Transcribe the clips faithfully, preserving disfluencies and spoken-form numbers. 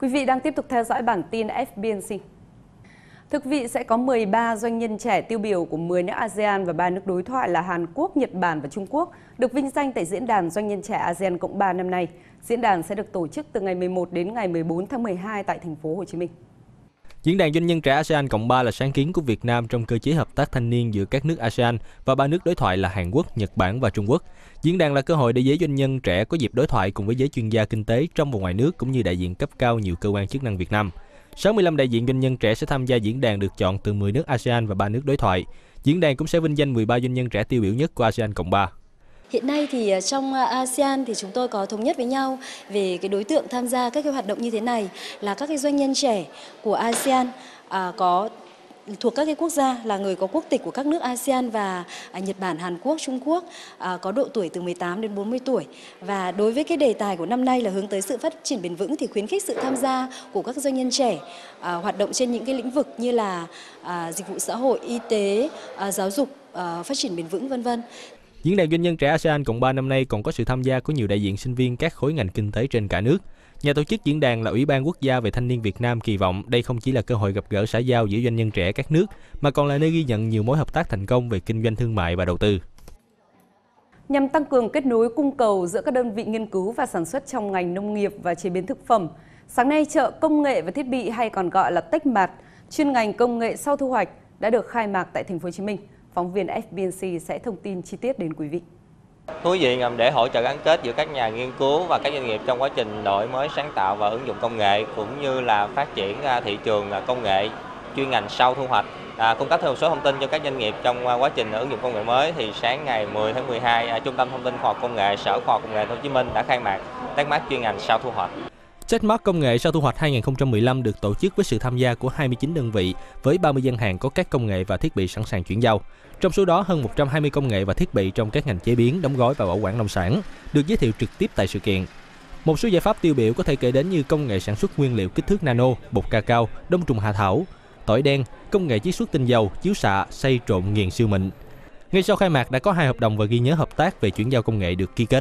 Quý vị đang tiếp tục theo dõi bản tin ép bê en xê. Thưa quý vị, sẽ có mười ba doanh nhân trẻ tiêu biểu của mười nước a sê an và ba nước đối thoại là Hàn Quốc, Nhật Bản và Trung Quốc được vinh danh tại Diễn đàn Doanh nhân trẻ a sê an Cộng ba năm nay. Diễn đàn sẽ được tổ chức từ ngày mười một đến ngày mười bốn tháng mười hai tại thành phố Hồ Chí Minh. Diễn đàn Doanh nhân trẻ a sê an Cộng ba là sáng kiến của Việt Nam trong cơ chế hợp tác thanh niên giữa các nước a sê an và ba nước đối thoại là Hàn Quốc, Nhật Bản và Trung Quốc. Diễn đàn là cơ hội để giới doanh nhân trẻ có dịp đối thoại cùng với giới chuyên gia kinh tế trong và ngoài nước cũng như đại diện cấp cao nhiều cơ quan chức năng Việt Nam. sáu mươi lăm đại diện doanh nhân trẻ sẽ tham gia diễn đàn được chọn từ mười nước a sê an và ba nước đối thoại. Diễn đàn cũng sẽ vinh danh mười ba doanh nhân trẻ tiêu biểu nhất của a sê an Cộng ba. Hiện nay thì trong a sê an thì chúng tôi có thống nhất với nhau về cái đối tượng tham gia các cái hoạt động như thế này là các cái doanh nhân trẻ của a sê an à, có thuộc các cái quốc gia là người có quốc tịch của các nước a sê an và à, Nhật Bản, Hàn Quốc, Trung Quốc à, có độ tuổi từ mười tám đến bốn mươi tuổi. Và đối với cái đề tài của năm nay là hướng tới sự phát triển bền vững thì khuyến khích sự tham gia của các doanh nhân trẻ à, hoạt động trên những cái lĩnh vực như là à, dịch vụ xã hội, y tế, à, giáo dục, à, phát triển bền vững vân vân. Diễn đàn Doanh nhân trẻ a sê an Cộng ba năm nay còn có sự tham gia của nhiều đại diện sinh viên các khối ngành kinh tế trên cả nước. Nhà tổ chức diễn đàn là Ủy ban Quốc gia về Thanh niên Việt Nam kỳ vọng đây không chỉ là cơ hội gặp gỡ xã giao giữa doanh nhân trẻ các nước, mà còn là nơi ghi nhận nhiều mối hợp tác thành công về kinh doanh thương mại và đầu tư. Nhằm tăng cường kết nối cung cầu giữa các đơn vị nghiên cứu và sản xuất trong ngành nông nghiệp và chế biến thực phẩm, sáng nay chợ công nghệ và thiết bị hay còn gọi là TechMart, chuyên ngành công nghệ sau thu hoạch đã được khai mạc tại thành phố Hồ Chí Minh. Phóng viên ép bê en xê sẽ thông tin chi tiết đến quý vị. Thú vị nhằm để hỗ trợ gắn kết giữa các nhà nghiên cứu và các doanh nghiệp trong quá trình đổi mới sáng tạo và ứng dụng công nghệ, cũng như là phát triển thị trường công nghệ chuyên ngành sau thu hoạch. À, cung cấp thêm một số thông tin cho các doanh nghiệp trong quá trình ứng dụng công nghệ mới thì sáng ngày mười tháng mười hai, Trung tâm Thông tin Khoa học Công nghệ Sở Khoa học Công nghệ Thành phố Hồ Chí Minh đã khai mạc TechMart chuyên ngành sau thu hoạch. TechMart công nghệ sau thu hoạch hai nghìn không trăm mười lăm được tổ chức với sự tham gia của hai mươi chín đơn vị với ba mươi gian hàng có các công nghệ và thiết bị sẵn sàng chuyển giao. Trong số đó, hơn một trăm hai mươi công nghệ và thiết bị trong các ngành chế biến, đóng gói và bảo quản nông sản được giới thiệu trực tiếp tại sự kiện. Một số giải pháp tiêu biểu có thể kể đến như công nghệ sản xuất nguyên liệu kích thước nano, bột cacao, đông trùng hạ thảo, tỏi đen, công nghệ chiết xuất tinh dầu, chiếu xạ, xay trộn nghiền siêu mịn. Ngay sau khai mạc đã có hai hợp đồng và ghi nhớ hợp tác về chuyển giao công nghệ được ký kết.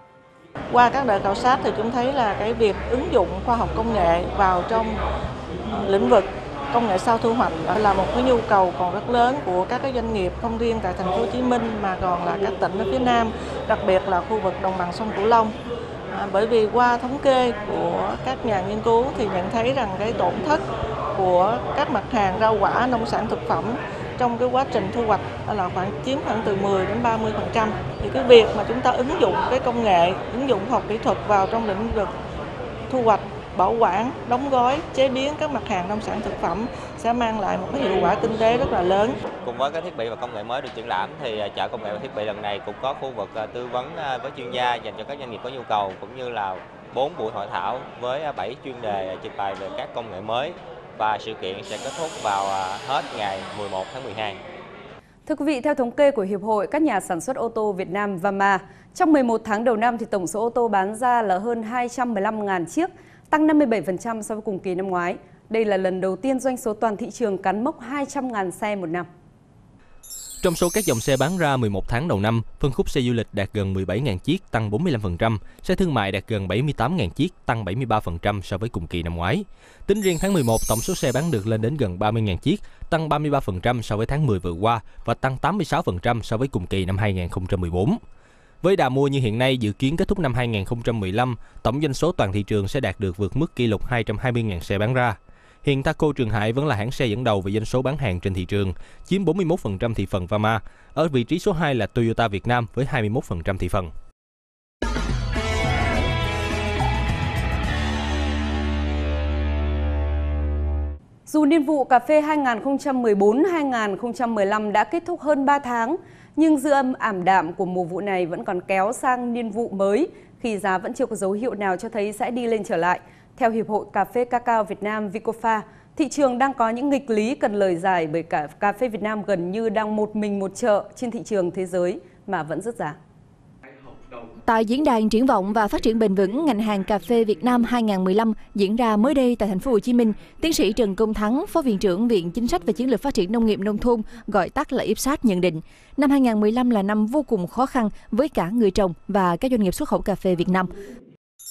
Qua các đợt khảo sát thì chúng thấy là cái việc ứng dụng khoa học công nghệ vào trong lĩnh vực công nghệ sau thu hoạch là một cái nhu cầu còn rất lớn của các cái doanh nghiệp, không riêng tại thành phố Hồ Chí Minh mà còn là các tỉnh ở phía Nam, đặc biệt là khu vực đồng bằng sông Cửu Long. À, bởi vì qua thống kê của các nhà nghiên cứu thì nhận thấy rằng cái tổn thất của các mặt hàng rau quả, nông sản thực phẩm trong cái quá trình thu hoạch là khoảng chiếm khoảng từ mười đến ba mươi phần trăm. Thì cái việc mà chúng ta ứng dụng cái công nghệ, ứng dụng khoa học kỹ thuật vào trong lĩnh vực thu hoạch, bảo quản, đóng gói, chế biến các mặt hàng nông sản thực phẩm sẽ mang lại một cái hiệu quả kinh tế rất là lớn. Cùng với các thiết bị và công nghệ mới được triển lãm thì chợ công nghệ và thiết bị lần này cũng có khu vực tư vấn với chuyên gia dành cho các doanh nghiệp có nhu cầu, cũng như là bốn buổi hội thảo với bảy chuyên đề trình bày về các công nghệ mới, và sự kiện sẽ kết thúc vào hết ngày mười một tháng mười hai. Thưa quý vị, theo thống kê của Hiệp hội các nhà sản xuất ô tô Việt Nam vê a em a, trong mười một tháng đầu năm thì tổng số ô tô bán ra là hơn hai trăm mười lăm nghìn chiếc, tăng năm mươi bảy phần trăm so với cùng kỳ năm ngoái. Đây là lần đầu tiên doanh số toàn thị trường cán mốc hai trăm nghìn xe một năm. Trong số các dòng xe bán ra mười một tháng đầu năm, phân khúc xe du lịch đạt gần mười bảy nghìn chiếc, tăng bốn mươi lăm phần trăm, xe thương mại đạt gần bảy mươi tám nghìn chiếc, tăng bảy mươi ba phần trăm so với cùng kỳ năm ngoái. Tính riêng tháng mười một, tổng số xe bán được lên đến gần ba mươi nghìn chiếc, tăng ba mươi ba phần trăm so với tháng mười vừa qua và tăng tám mươi sáu phần trăm so với cùng kỳ năm hai nghìn không trăm mười bốn. Với đà mua như hiện nay, dự kiến kết thúc năm hai nghìn không trăm mười lăm, tổng doanh số toàn thị trường sẽ đạt được vượt mức kỷ lục hai trăm hai mươi nghìn xe bán ra. Hiện Thaco Trường Hải vẫn là hãng xe dẫn đầu về doanh số bán hàng trên thị trường, chiếm bốn mươi mốt phần trăm thị phần vê a em a. Ở vị trí số hai là Toyota Việt Nam với hai mươi mốt phần trăm thị phần. Dù niên vụ cà phê hai nghìn không trăm mười bốn hai nghìn không trăm mười lăm đã kết thúc hơn ba tháng, nhưng dư âm ảm đạm của mùa vụ này vẫn còn kéo sang niên vụ mới khi giá vẫn chưa có dấu hiệu nào cho thấy sẽ đi lên trở lại. Theo Hiệp hội Cà phê Cacao Việt Nam Vicofa, thị trường đang có những nghịch lý cần lời giải bởi cả cà phê Việt Nam gần như đang một mình một chợ trên thị trường thế giới mà vẫn rớt giá. Tại diễn đàn triển vọng và phát triển bền vững ngành hàng cà phê Việt Nam hai nghìn không trăm mười lăm diễn ra mới đây tại thành phố Hồ Chí Minh, tiến sĩ Trần Công Thắng, Phó Viện trưởng Viện Chính sách và Chiến lược Phát triển Nông nghiệp Nông thôn, gọi tắt là i ép sát nhận định, năm hai nghìn không trăm mười lăm là năm vô cùng khó khăn với cả người trồng và các doanh nghiệp xuất khẩu cà phê Việt Nam.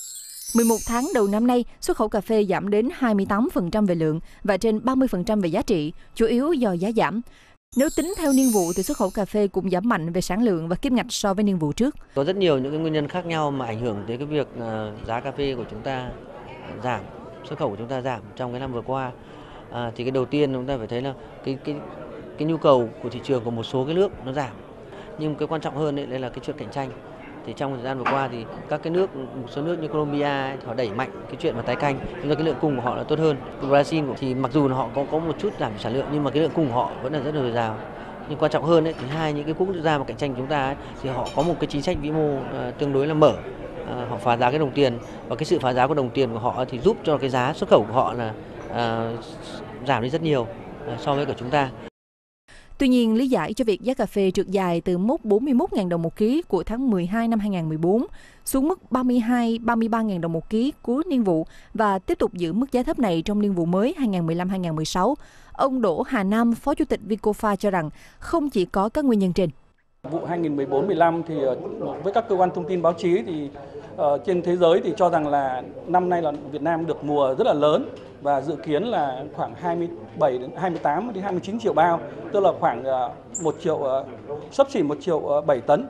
mười một tháng đầu năm nay, xuất khẩu cà phê giảm đến hai mươi tám phần trăm về lượng và trên ba mươi phần trăm về giá trị, chủ yếu do giá giảm. Nếu tính theo niên vụ thì xuất khẩu cà phê cũng giảm mạnh về sản lượng và kim ngạch so với niên vụ trước. Có rất nhiều những cái nguyên nhân khác nhau mà ảnh hưởng tới cái việc giá cà phê của chúng ta giảm, xuất khẩu của chúng ta giảm trong cái năm vừa qua. À, thì cái đầu tiên chúng ta phải thấy là cái cái cái nhu cầu của thị trường của một số cái nước nó giảm. Nhưng cái quan trọng hơn đấy, đấy là cái chuyện cạnh tranh. Thì trong thời gian vừa qua thì các cái nước, một số nước như Colombia ấy, họ đẩy mạnh cái chuyện mà tái canh, nhưng cái lượng cung của họ là tốt hơn. Brazil thì mặc dù họ có có một chút giảm sản lượng nhưng mà cái lượng cung của họ vẫn là rất là dồi dào. Nhưng quan trọng hơn ấy, thì hai những cái quốc gia mà cạnh tranh chúng ta ấy, thì họ có một cái chính sách vĩ mô uh, tương đối là mở. Uh, họ phá giá cái đồng tiền, và cái sự phá giá của đồng tiền của họ thì giúp cho cái giá xuất khẩu của họ là uh, giảm đi rất nhiều uh, so với của chúng ta. Tuy nhiên, lý giải cho việc giá cà phê trượt dài từ mốc bốn mươi mốt nghìn đồng một ký của tháng mười hai năm hai nghìn không trăm mười bốn xuống mức ba mươi hai ba mươi ba nghìn đồng một ký cuối niên vụ và tiếp tục giữ mức giá thấp này trong niên vụ mới hai nghìn không trăm mười lăm hai nghìn không trăm mười sáu, ông Đỗ Hà Nam, Phó Chủ tịch Vicofa cho rằng không chỉ có các nguyên nhân trên. Vụ hai nghìn không trăm mười bốn mười lăm thì với các cơ quan thông tin báo chí thì uh, trên thế giới thì cho rằng là năm nay là Việt Nam được mùa rất là lớn và dự kiến là khoảng hai mươi bảy đến hai mươi tám đến hai mươi chín triệu bao, tức là khoảng uh, một triệu uh, xấp xỉ một triệu uh, bảy tấn.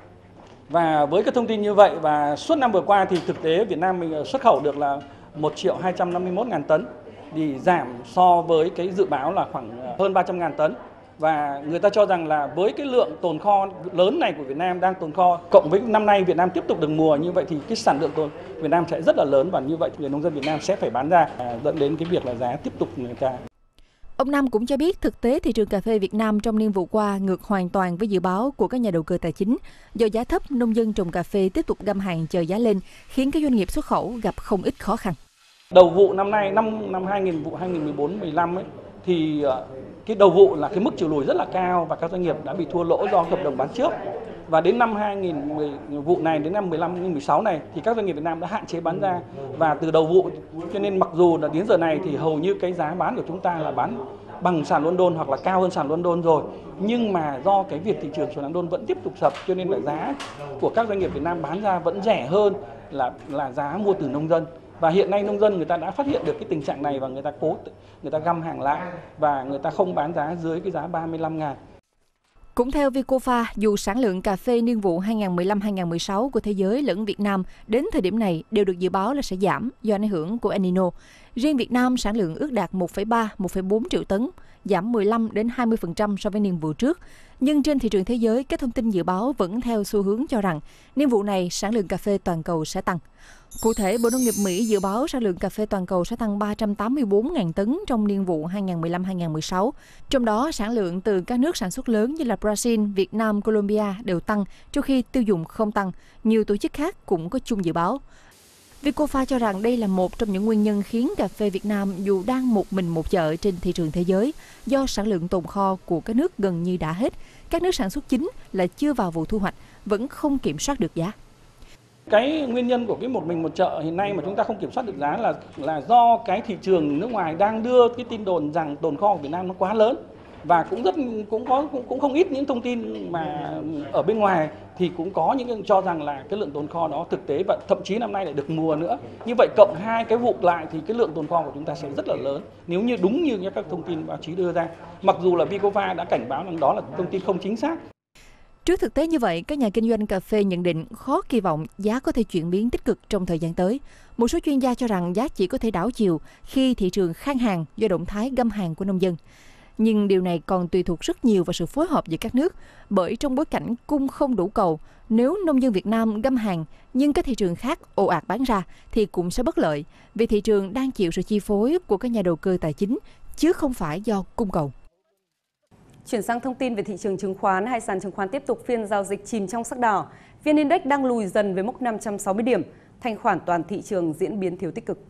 Và với cái thông tin như vậy và suốt năm vừa qua thì thực tế Việt Nam mình xuất khẩu được là một triệu hai trăm năm mươi mốt ngàn tấn, thì giảm so với cái dự báo là khoảng hơn ba trăm ngàn tấn. Và người ta cho rằng là với cái lượng tồn kho lớn này của Việt Nam đang tồn kho, cộng với năm nay Việt Nam tiếp tục được mùa như vậy thì cái sản lượng tồn Việt Nam sẽ rất là lớn, và như vậy thì người nông dân Việt Nam sẽ phải bán ra, dẫn đến cái việc là giá tiếp tục người ta. Ông Nam cũng cho biết thực tế thị trường cà phê Việt Nam trong niên vụ qua ngược hoàn toàn với dự báo của các nhà đầu cơ tài chính. Do giá thấp, nông dân trồng cà phê tiếp tục găm hàng chờ giá lên, khiến các doanh nghiệp xuất khẩu gặp không ít khó khăn. Đầu vụ năm nay, năm năm hai nghìn vụ hai nghìn không trăm mười bốn mười lăm ấy thì cái đầu vụ là cái mức trừ lùi rất là cao và các doanh nghiệp đã bị thua lỗ do hợp đồng bán trước. Và đến năm hai nghìn không trăm mười vụ này, đến năm mười lăm đến mười sáu này thì các doanh nghiệp Việt Nam đã hạn chế bán ra, và từ đầu vụ cho nên mặc dù là đến giờ này thì hầu như cái giá bán của chúng ta là bán bằng sàn London hoặc là cao hơn sàn London rồi, nhưng mà do cái việc thị trường sàn London vẫn tiếp tục sập cho nên là giá của các doanh nghiệp Việt Nam bán ra vẫn rẻ hơn là là giá mua từ nông dân. Và hiện nay nông dân người ta đã phát hiện được cái tình trạng này và người ta cố người ta găm hàng lại và người ta không bán giá dưới cái giá ba mươi lăm ngàn. Cũng theo Vicofa, dù sản lượng cà phê niên vụ hai nghìn không trăm mười lăm hai nghìn không trăm mười sáu của thế giới lẫn Việt Nam đến thời điểm này đều được dự báo là sẽ giảm do ảnh hưởng của El Nino. Riêng Việt Nam sản lượng ước đạt một phẩy ba đến một phẩy bốn triệu tấn, giảm mười lăm đến hai mươi phần trăm so với niên vụ trước. Nhưng trên thị trường thế giới, các thông tin dự báo vẫn theo xu hướng cho rằng niên vụ này sản lượng cà phê toàn cầu sẽ tăng. Cụ thể, Bộ Nông nghiệp Mỹ dự báo sản lượng cà phê toàn cầu sẽ tăng ba trăm tám mươi bốn nghìn tấn trong niên vụ hai nghìn không trăm mười lăm hai nghìn không trăm mười sáu. Trong đó, sản lượng từ các nước sản xuất lớn như là Brazil, Việt Nam, Colombia đều tăng, trong khi tiêu dùng không tăng. Nhiều tổ chức khác cũng có chung dự báo. Vicofa cho rằng đây là một trong những nguyên nhân khiến cà phê Việt Nam dù đang một mình một chợ trên thị trường thế giới, do sản lượng tồn kho của các nước gần như đã hết. Các nước sản xuất chính là chưa vào vụ thu hoạch, vẫn không kiểm soát được giá. Cái nguyên nhân của cái một mình một chợ hiện nay mà chúng ta không kiểm soát được giá là là do cái thị trường nước ngoài đang đưa cái tin đồn rằng tồn kho của Việt Nam nó quá lớn, và cũng rất cũng có cũng, cũng không ít những thông tin mà ở bên ngoài thì cũng có những cho rằng là cái lượng tồn kho đó thực tế và thậm chí năm nay lại được mùa nữa. Như vậy cộng hai cái vụ lại thì cái lượng tồn kho của chúng ta sẽ rất là lớn nếu như đúng như các thông tin báo chí đưa ra. Mặc dù là Vicofa đã cảnh báo rằng đó là thông tin không chính xác. Trước thực tế như vậy, các nhà kinh doanh cà phê nhận định khó kỳ vọng giá có thể chuyển biến tích cực trong thời gian tới. Một số chuyên gia cho rằng giá chỉ có thể đảo chiều khi thị trường khan hàng do động thái găm hàng của nông dân. Nhưng điều này còn tùy thuộc rất nhiều vào sự phối hợp giữa các nước, bởi trong bối cảnh cung không đủ cầu, nếu nông dân Việt Nam găm hàng nhưng các thị trường khác ồ ạt bán ra thì cũng sẽ bất lợi, vì thị trường đang chịu sự chi phối của các nhà đầu cơ tài chính, chứ không phải do cung cầu. Chuyển sang thông tin về thị trường chứng khoán, hai sàn chứng khoán tiếp tục phiên giao dịch chìm trong sắc đỏ. vê en Index đang lùi dần với mốc năm trăm sáu mươi điểm, thanh khoản toàn thị trường diễn biến thiếu tích cực.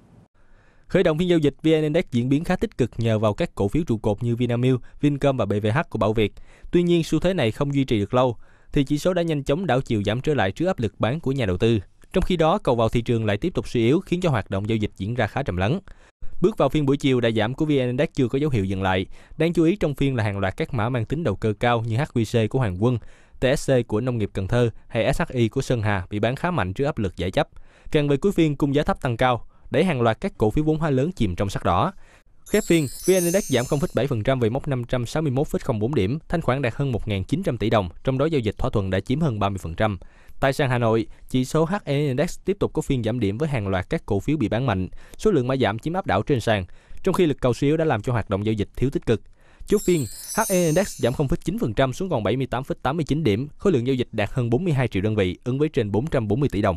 Khởi động phiên giao dịch, vê en Index diễn biến khá tích cực nhờ vào các cổ phiếu trụ cột như Vinamilk, Vincom và bê vê hát của Bảo Việt. Tuy nhiên, xu thế này không duy trì được lâu, thì chỉ số đã nhanh chóng đảo chiều giảm trở lại trước áp lực bán của nhà đầu tư. Trong khi đó, cầu vào thị trường lại tiếp tục suy yếu khiến cho hoạt động giao dịch diễn ra khá trầm lắng. Bước vào phiên buổi chiều, đà giảm của vê en Index chưa có dấu hiệu dừng lại. Đáng chú ý trong phiên là hàng loạt các mã mang tính đầu cơ cao như hát quy xê của Hoàng Quân tê ét xê của Nông nghiệp Cần Thơ hay ét hát i của Sơn Hà bị bán khá mạnh trước áp lực giải chấp. Càng về cuối phiên, cung giá thấp tăng cao, đẩy hàng loạt các cổ phiếu vốn hóa lớn chìm trong sắc đỏ. Khép phiên, vê en Index giảm không phẩy bảy phần trăm về mốc năm trăm sáu mươi mốt phẩy không bốn điểm, thanh khoản đạt hơn một nghìn chín trăm tỷ đồng, trong đó giao dịch thỏa thuận đã chiếm hơn ba mươi phần trăm. Tại sàn Hà Nội, chỉ số hát en Index tiếp tục có phiên giảm điểm với hàng loạt các cổ phiếu bị bán mạnh, số lượng mã giảm chiếm áp đảo trên sàn, trong khi lực cầu suy yếu đã làm cho hoạt động giao dịch thiếu tích cực. Chốt phiên, hát en Index giảm không phẩy chín phần trăm xuống còn bảy mươi tám phẩy tám mươi chín điểm, khối lượng giao dịch đạt hơn bốn mươi hai triệu đơn vị, ứng với trên bốn trăm bốn mươi tỷ đồng.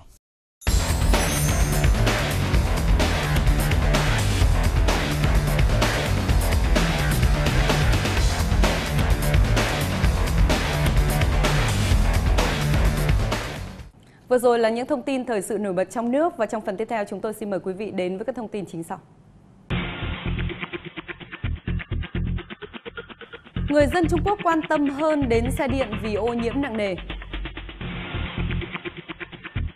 Vừa rồi là những thông tin thời sự nổi bật trong nước, và trong phần tiếp theo chúng tôi xin mời quý vị đến với các thông tin chính sau. Người dân Trung Quốc quan tâm hơn đến xe điện vì ô nhiễm nặng nề.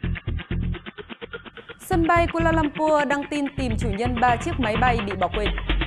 Sân bay Kuala Lumpur đăng tin tìm chủ nhân ba chiếc máy bay bị bỏ quên.